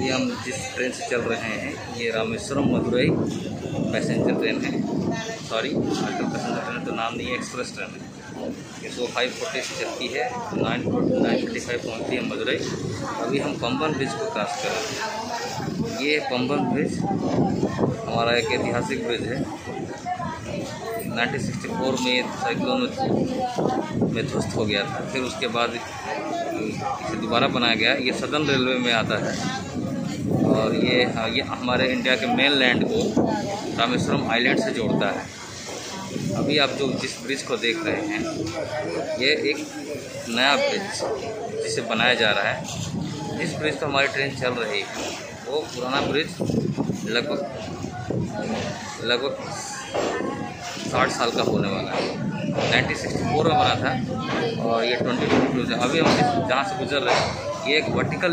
अभी हम जिस ट्रेन से चल रहे हैं ये रामेश्वरम मदुरई पैसेंजर ट्रेन है। सॉरी, आजकल पैसेंजर ट्रेन तो नाम नहीं है, एक्सप्रेस ट्रेन है। ये 5:40 से चलती है, 9:35 पहुँचती है मदुरई। अभी हम पंबन ब्रिज को क्रॉस कर रहे हैं। ये पंबन ब्रिज हमारा एक ऐतिहासिक ब्रिज है। 1964 में साइक्लोन में ध्वस्त हो गया था, फिर उसके बाद इसे दोबारा बनाया गया। ये सदर्न रेलवे में आता है और ये हमारे इंडिया के मेन लैंड को रामेश्वरम आइलैंड से जोड़ता है। अभी आप जो जिस ब्रिज को देख रहे हैं ये एक नया ब्रिज जिसे बनाया जा रहा है। जिस ब्रिज पर हमारी ट्रेन चल रही है वो पुराना ब्रिज लगभग 60 साल का होने वाला है। 1964 में बना था और ये 2022 से अभी हम जहाँ से गुजर रहे हैं ये एक वर्टिकल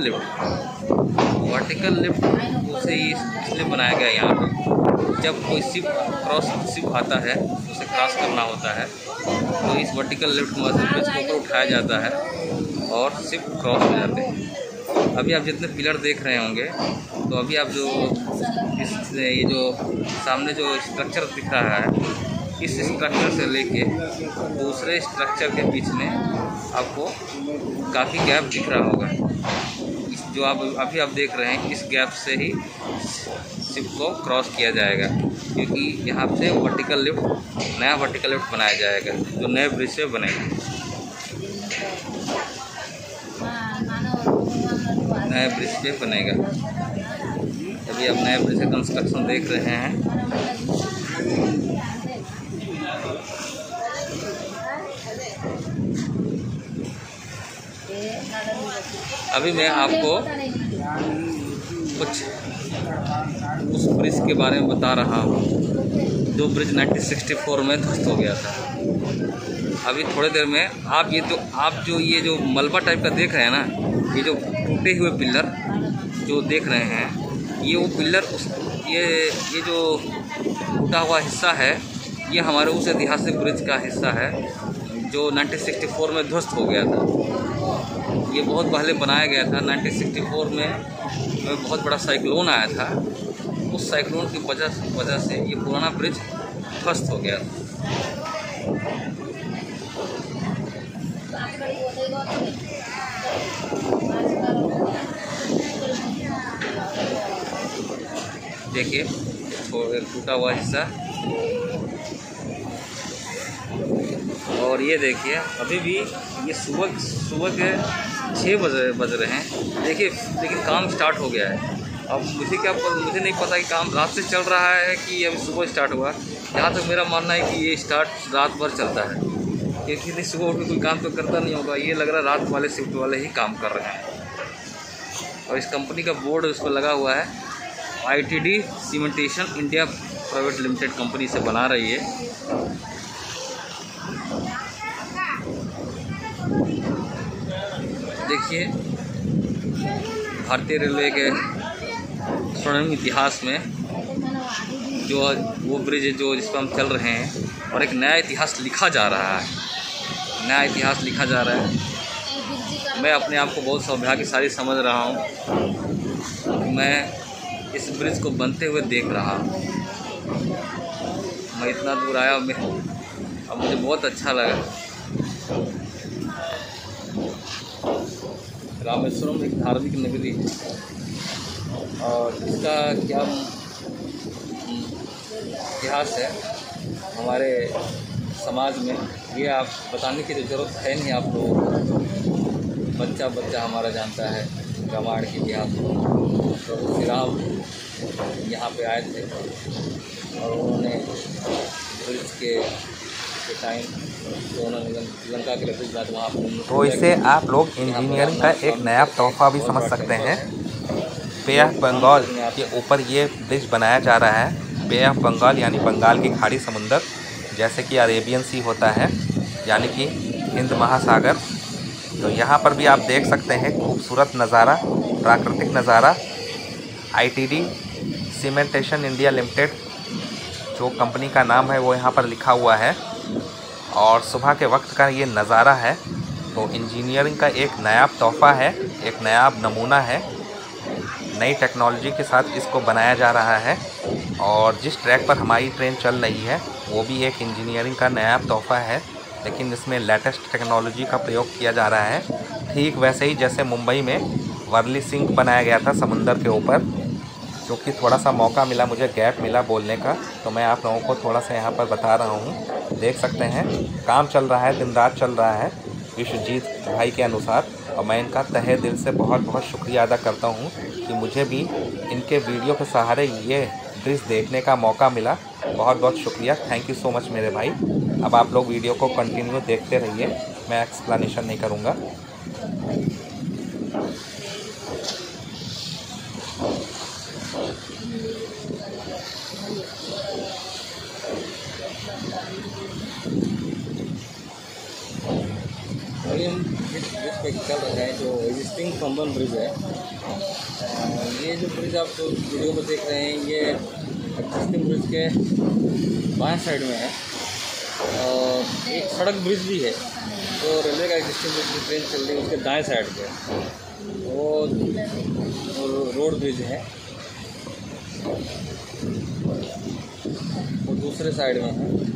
लिफ्ट उसे इसलिए बनाया गया। यहाँ पर जब कोई शिप आता है उसे क्रॉस करना होता है तो इस वर्टिकल लिफ्ट में ब्रिज के ऊपर उठाया जाता है और शिप क्रॉस हो जाते हैं। अभी आप जितने पिलर देख रहे होंगे तो अभी आप ये जो सामने जो स्ट्रक्चर दिख रहा है इस स्ट्रक्चर से लेके दूसरे स्ट्रक्चर के बीच में आपको काफ़ी गैप दिख रहा होगा। इस जो अभी आप देख रहे हैं इस गैप से ही शिप को क्रॉस किया जाएगा, क्योंकि यहाँ से नया वर्टिकल लिफ्ट बनाया जाएगा जो नए ब्रिज से बनेगा। नए ब्रिज पे बनेगा। अभी आप नए ब्रिज का कंस्ट्रक्शन देख रहे हैं। अभी मैं आपको कुछ उस ब्रिज के बारे में बता रहा हूँ जो ब्रिज 1964 में ध्वस्त हो गया था। अभी थोड़ी देर में आप जो मलबा टाइप का देख रहे हैं ना, ये जो टूटे हुए पिलर जो देख रहे हैं ये वो पिलर ये जो टूटा हुआ हिस्सा है ये हमारे उस ऐतिहासिक ब्रिज का हिस्सा है जो 1964 में ध्वस्त हो गया था। ये बहुत पहले बनाया गया था। 1964 में बहुत बड़ा साइक्लोन आया था। उस साइक्लोन की वजह से ये पुराना ब्रिज ध्वस्त हो गया। देखिए टूटा हुआ हिस्सा। और ये देखिए अभी भी ये सुबह के 6 बज रहे हैं। देखिए लेकिन काम स्टार्ट हो गया है। अब मुझे नहीं पता कि काम रात से चल रहा है कि अभी सुबह स्टार्ट हुआ। जहाँ तक मेरा मानना है कि ये स्टार्ट रात भर चलता है, क्योंकि नहीं सुबह उठ के कोई काम तो करता नहीं होगा। ये लग रहा है रात वाले शिफ्ट वाले ही काम कर रहे हैं। और इस कंपनी का बोर्ड उस पर लगा हुआ है ITD Cementation India private limited company से बना रही है। देखिए भारतीय रेलवे के स्वर्णिम इतिहास में जो वो ब्रिज जो जिस पर हम चल रहे हैं और एक नया इतिहास लिखा जा रहा है। मैं अपने आप को बहुत सौभाग्यशाली समझ रहा हूँ। मैं इस ब्रिज को बनते हुए देख रहा हूँ। मैं इतना दूर आया अब मुझे बहुत अच्छा लगा। रामेश्वरम एक धार्मिक नगरी है और इसका क्या इतिहास है हमारे समाज में ये आप बताने की तो ज़रूरत है नहीं। आप लोगों को बच्चा हमारा जानता है रामायण के इतिहास। तो श्री राम यहाँ पे आए थे और उन्होंने ब्रिज के टाइम तो उन्होंने लंका के लड़के बाद वहाँ पर तो इससे आप लोग इंजीनियरिंग का एक नया तोहफा भी समझ सकते हैं। बे ऑफ बंगाल के ऊपर ये ब्रिज बनाया जा रहा है। बे ऑफ बंगाल यानी बंगाल की खाड़ी समुंदर, जैसे कि अरेबियन सी होता है यानी कि हिंद महासागर। तो यहाँ पर भी आप देख सकते हैं खूबसूरत नज़ारा, प्राकृतिक नज़ारा। ITD सीमेंटेशन इंडिया लिमिटेड जो कंपनी का नाम है वो यहाँ पर लिखा हुआ है और सुबह के वक्त का ये नज़ारा है। तो इंजीनियरिंग का एक नायाब तोहफ़ा है, एक नायाब नमूना है। नई टेक्नोलॉजी के साथ इसको बनाया जा रहा है। और जिस ट्रैक पर हमारी ट्रेन चल रही है वो भी एक इंजीनियरिंग का नया तोहफ़ा है, लेकिन इसमें लेटेस्ट टेक्नोलॉजी का प्रयोग किया जा रहा है। ठीक वैसे ही जैसे मुंबई में वर्ली सिंक बनाया गया था समुंदर के ऊपर, क्योंकि थोड़ा सा मौका मिला, मुझे गैप मिला बोलने का, तो मैं आप लोगों को थोड़ा सा यहाँ पर बता रहा हूँ। देख सकते हैं काम चल रहा है, दिन रात चल रहा है विश्वजीत भाई के अनुसार। और मैं इनका तहे दिल से बहुत बहुत शुक्रिया अदा करता हूँ कि मुझे भी इनके वीडियो के सहारे ये ब्रिज देखने का मौका मिला। बहुत बहुत शुक्रिया, थैंक यू सो मच मेरे भाई। अब आप लोग वीडियो को कंटिन्यू देखते रहिए, मैं एक्सप्लेनेशन नहीं करूँगा। अभी हम इस ब्रिज पे चल रहे हैं जो एग्जिस्टिंग पंबन ब्रिज है। ये जो ब्रिज आप जो वीडियो में देख रहे हैं ये एग्जिस्टिंग ब्रिज के बाएं साइड में है। और एक सड़क ब्रिज भी है तो रेलवे का एग्जिस्टिंग ब्रिज की ट्रेन चल रही है उसके दाएं साइड पे, वो रोड ब्रिज है। और दूसरे साइड में है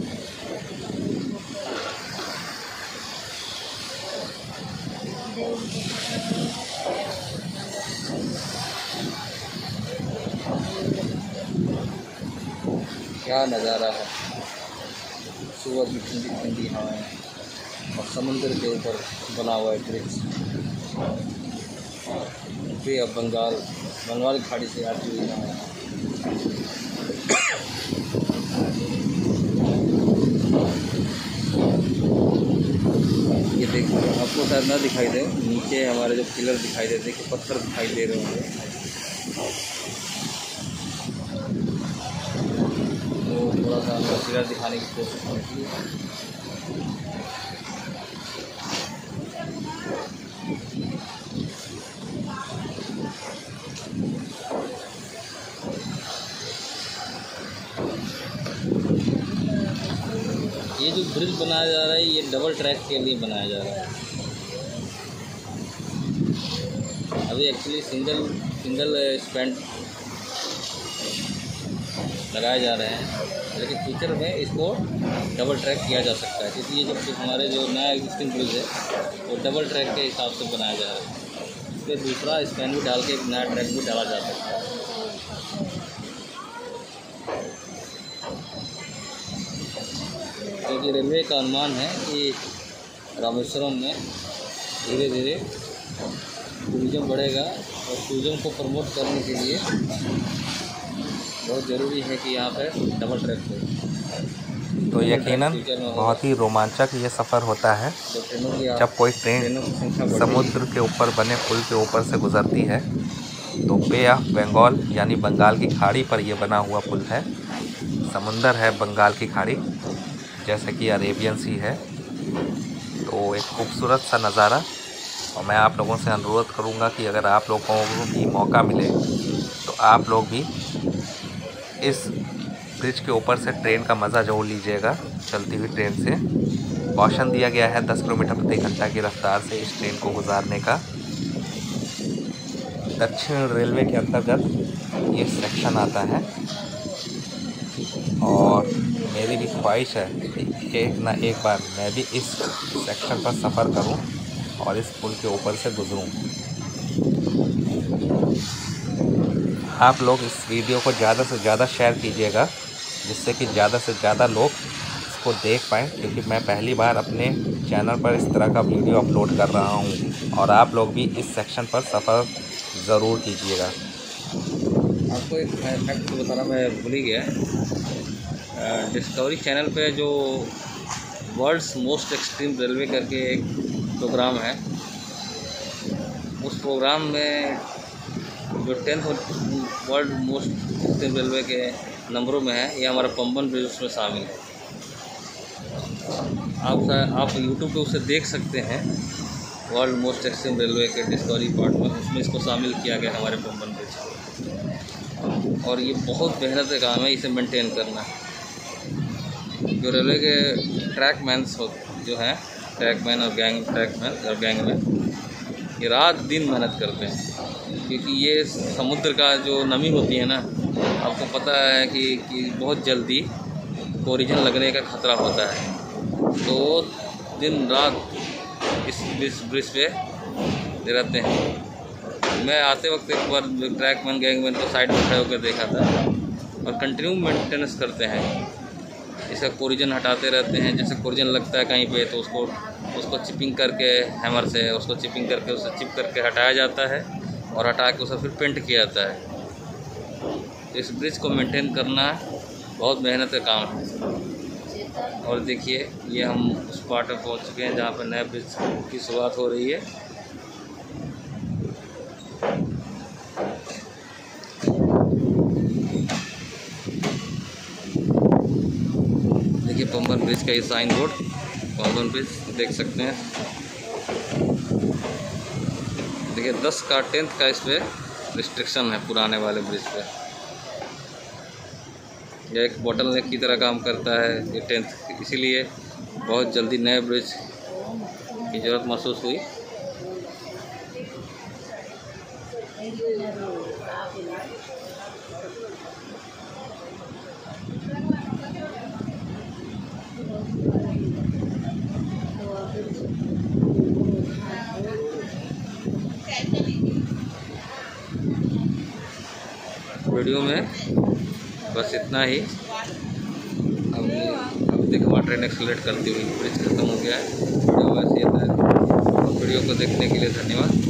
क्या नज़ारा है। सुबह की ठंडी ठंडी हवाएं और समुद्र के ऊपर बना हुआ है bridge. Bay of Bengal, Bengal की खाड़ी से आती हुई हवाएं। ये देखिए, आपको शायद ना दिखाई दे, नीचे हमारे जो पिलर दिखाई देते कि पत्थर दिखाई दे रहे होंगे। तो थोड़ा सा हमने पिलर दिखाने की कोशिश की। ये जो ब्रिज बनाया जा रहा है ये डबल ट्रैक के लिए बनाया जा रहा है। अभी एक्चुअली सिंगल स्पैन लगाए जा रहे हैं, लेकिन फ्यूचर में इसको डबल ट्रैक किया जा सकता है, क्योंकि ये जो हमारे जो नया एग्जिस्टिंग ब्रिज है वो डबल ट्रैक के हिसाब से बनाया जा रहा है। इस पर दूसरा स्पैन भी डाल के एक नया ट्रैक भी डाला जा सकता है। क्योंकि रेलवे का अनुमान है कि रामेश्वरम में धीरे धीरे टूरिज़्म बढ़ेगा और टूरिज़्म को प्रमोट करने के लिए बहुत ज़रूरी है कि यहाँ पे डबल ट्रैक हो। तो यकीनन बहुत ही रोमांचक ये सफ़र होता है जब कोई ट्रेन समुद्र के ऊपर बने पुल के ऊपर से गुज़रती है। तो बे ऑफ बंगाल यानी बंगाल की खाड़ी पर यह बना हुआ पुल है। समुंदर है बंगाल की खाड़ी, जैसे कि अरेबियन सी है। तो एक खूबसूरत सा नज़ारा। और मैं आप लोगों से अनुरोध करूंगा कि अगर आप लोगों को भी मौका मिले तो आप लोग भी इस ब्रिज के ऊपर से ट्रेन का मज़ा ज़रूर लीजिएगा। चलती हुई ट्रेन से कॉशन दिया गया है 10 किलोमीटर प्रति घंटा की रफ्तार से इस ट्रेन को गुजारने का। दक्षिण रेलवे के अंतर्गत ये सेक्शन आता है और मेरी भी ख्वाहिश है कि एक ना एक बार मैं भी इस सेक्शन पर सफ़र करूं और इस पुल के ऊपर से गुज़रूं। आप लोग इस वीडियो को ज़्यादा से ज़्यादा शेयर कीजिएगा, जिससे कि ज़्यादा से ज़्यादा लोग इसको देख पाएँ, क्योंकि मैं पहली बार अपने चैनल पर इस तरह का वीडियो अपलोड कर रहा हूं। और आप लोग भी इस सेक्शन पर सफ़र ज़रूर कीजिएगा। आपको एक फैक्ट बताना मैं भूल ही गया। डिस्कवरी चैनल पे जो वर्ल्ड्स मोस्ट एक्सट्रीम रेलवे करके एक प्रोग्राम है, उस प्रोग्राम में जो 10th world most extreme railway के नंबरों में है, ये हमारा पंबन ब्रिज उसमें शामिल है। आप यूट्यूब पे उसे देख सकते हैं, वर्ल्ड मोस्ट एक्सट्रीम रेलवे के डिस्कवरी पार्ट में, उसमें इसको शामिल किया गया हमारे पंबन ब्रिज। और ये बहुत मेहनत का काम है इसे मेंटेन करना। जो रेलवे के ट्रैकमैन्स जो हैं, ट्रैकमैन और गैंगमैन, ये रात दिन मेहनत करते हैं। क्योंकि ये समुद्र का जो नमी होती है ना, आपको पता है कि बहुत जल्दी कोरिजन लगने का खतरा होता है। तो दिन रात इस ब्रिज पे रहते हैं। मैं आते वक्त एक बार ट्रैकमैन गैंगमैन को साइड में खड़े होकर देखा था, और कंटिन्यू मेंटेनेंस करते हैं। इसका कोरिजन हटाते रहते हैं। जैसे कोरिजन लगता है कहीं पे तो उसको चिपिंग करके हैमर से उसको चिपिंग करके उसे चिप करके हटाया जाता है, और हटा के उसे फिर पेंट किया जाता है। इस ब्रिज को मेंटेन करना बहुत मेहनत का काम है। और देखिए, ये हम उस पार्ट में पहुंच चुके हैं जहाँ पर नए ब्रिज की शुरुआत हो रही है। देखिए पंबन ब्रिज का ये साइन बोर्ड, पंबन ब्रिज देख सकते हैं। देखिए 10 का 10th का इस पर रिस्ट्रिक्शन है पुराने वाले ब्रिज पे। यह एक बॉटल नेक की तरह काम करता है ये 10th, इसीलिए बहुत जल्दी नए ब्रिज की ज़रूरत महसूस हुई। वीडियो में बस इतना ही। अब देखो हमारा ट्रेन एक्सेलरेट करती हुई, ब्रिज खत्म हो गया है। वीडियो बस ये था। वीडियो को देखने के लिए धन्यवाद।